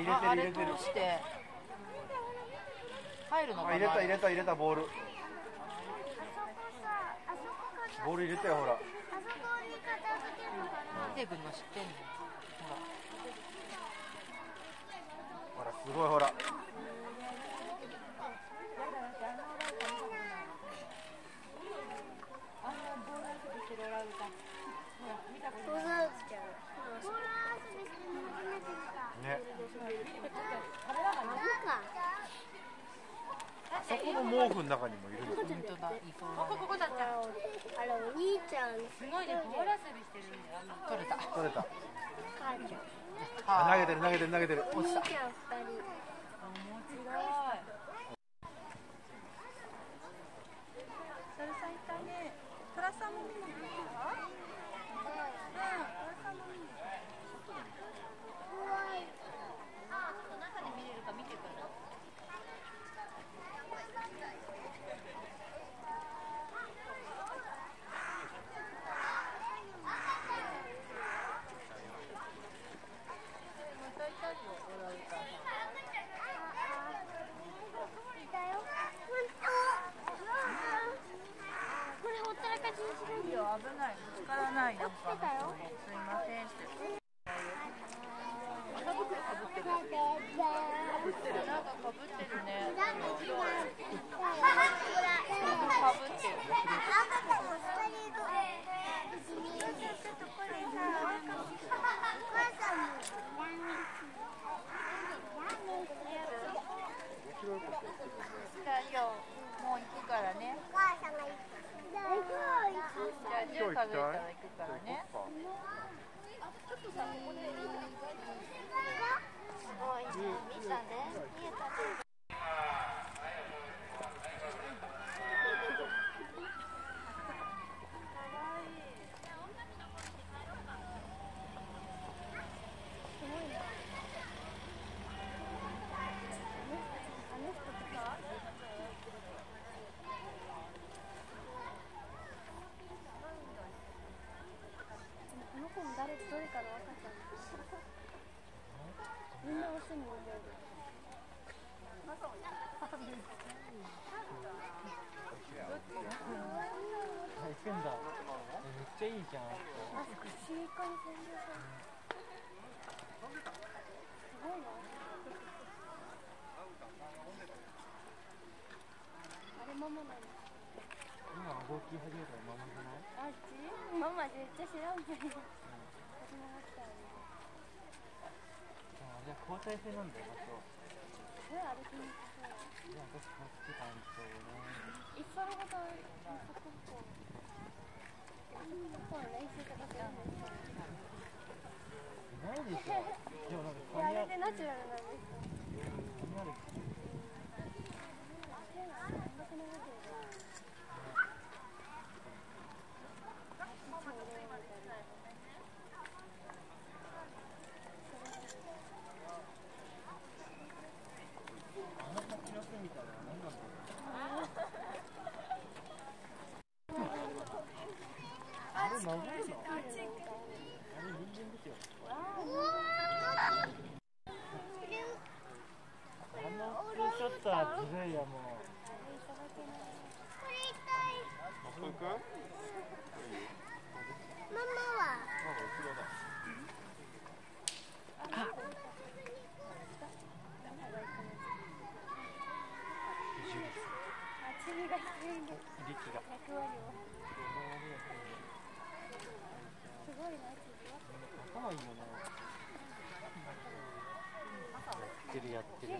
あれ通して入るのかな。 入れたボール。ボール入れたよほら。 あそこに片付けるのかな。 見てくんの知ってんの。 ほらすごいほら。ね。あそこの毛布の中にもいるの。 本当だ。 ここだった。あれお兄ちゃんすごいね、ボール遊びしてるんだよ。 取れた。 取れた。 母ちゃん。 投げてる。 お兄ちゃん2人。 面白い。それ咲いたね。トラさんも見に行くか？うん、トラさんも見に行く。 あ、ちょっと中で見れるか見てくる。 危ない、ぶつからない、なんかすいませんって。 かぶってるね。もう行くからね。じゃあ数えたら行くからね。ちょっとさ、ここで見たね。見えたね。 どれかの赤ちゃん。みんなオスに思える。 行くんだ。めっちゃいいじゃん。 あそこシーカに潜入される。すごいな。あれママなの。 今動き始めたらママじゃない？ あっち？ママめっちゃ知らんぷり。 じゃあ交代制なんだよ、場所。 歩きに行きそう。 いや、私こっち感想ね。 いっぱいのことある。あそこ練習とかしらない。 ないでしょ。でもなんかあれでナチュラルなんですよ。 ちょっとはずるいよもう。 ママは。チビが低いんです。役割を。すごいな、チビは。 頭いいよね。やってる。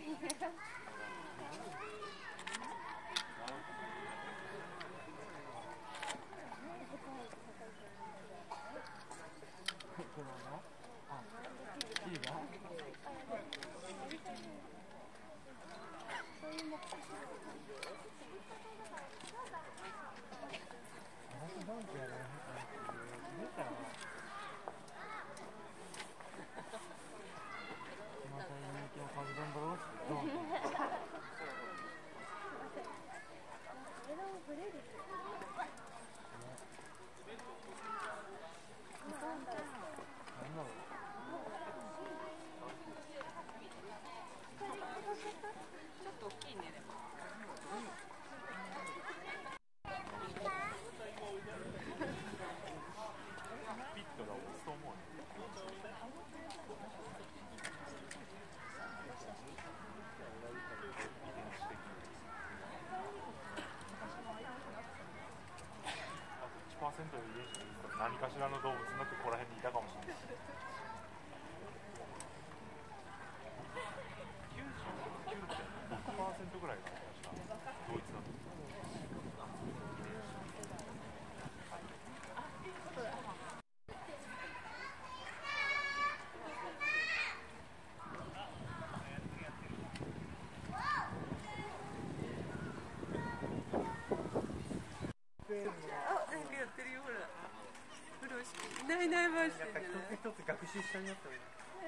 緒にやったらいい。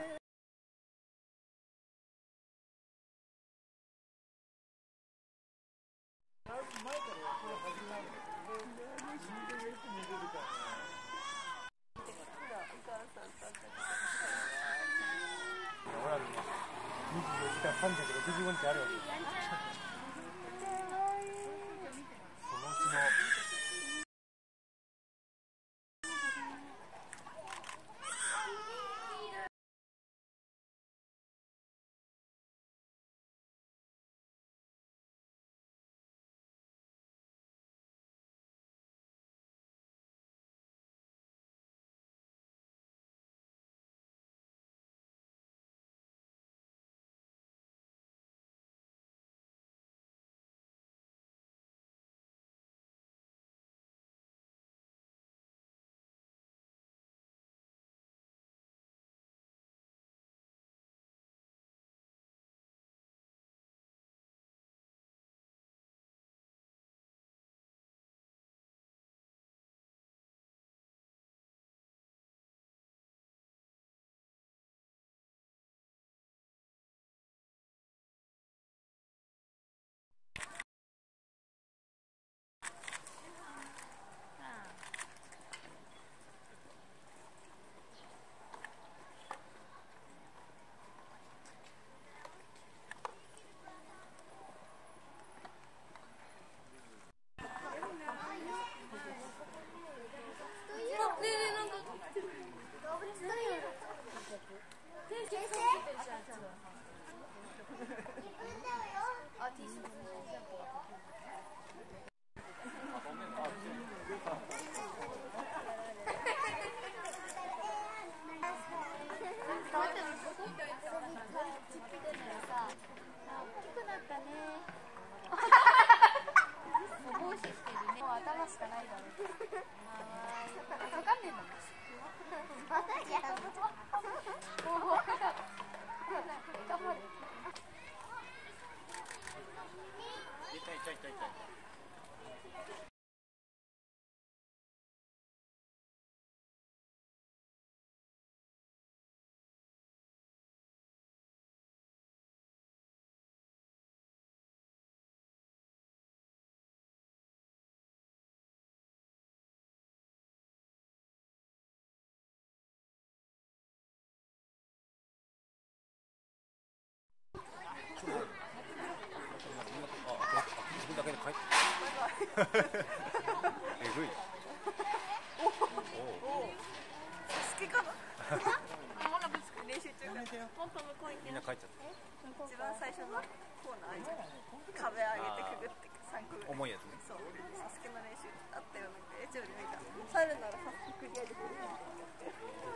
俺らに24時間365日あるわけ。そのうちのえぐい。 好きかな。練習中から。本当向こう行け。 みんな帰っちゃった。 一番最初のコーナーあるじゃん。壁上げてくぐって3個ぐらい。 重いやつね。 そう。サスケの練習あったよなんか YouTube で見た。猿ならサスケクリアできる。